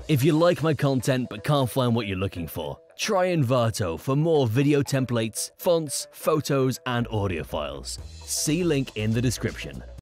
If you like my content but can't find what you're looking for, try Envato for more video templates, fonts, photos, and audio files. See link in the description.